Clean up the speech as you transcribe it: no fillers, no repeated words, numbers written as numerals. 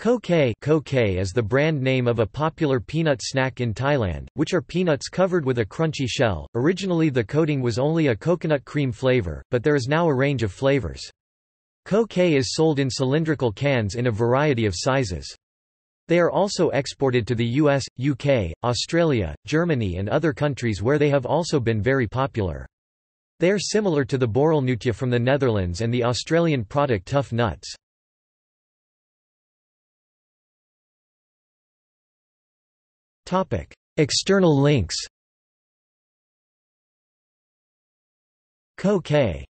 Koh-Kae is the brand name of a popular peanut snack in Thailand, which are peanuts covered with a crunchy shell. Originally the coating was only a coconut cream flavor, but there is now a range of flavors. Koh-Kae is sold in cylindrical cans in a variety of sizes. They are also exported to the US, UK, Australia, Germany and other countries where they have also been very popular. They are similar to the borrelnootje from the Netherlands and the Australian product Tough Nuts. External links. Koh-Kae